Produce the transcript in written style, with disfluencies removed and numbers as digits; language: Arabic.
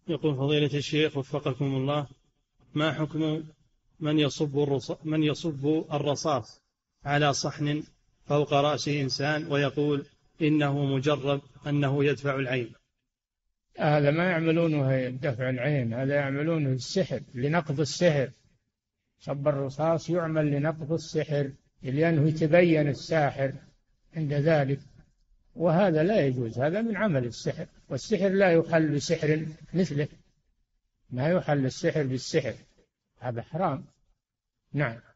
يقول فضيلة الشيخ وفقكم الله: ما حكم من يصب الرصاص على صحن فوق رأس إنسان ويقول إنه مجرب أنه يدفع العين؟ هذا ما يعملونه دفع العين، هذا يعملونه السحر، لنقض السحر. صب الرصاص يعمل لنقض السحر، لأنه يتبين الساحر عند ذلك، وهذا لا يجوز، هذا من عمل السحر، والسحر لا يحل بسحر مثله، ما يحل السحر بالسحر، هذا حرام. نعم.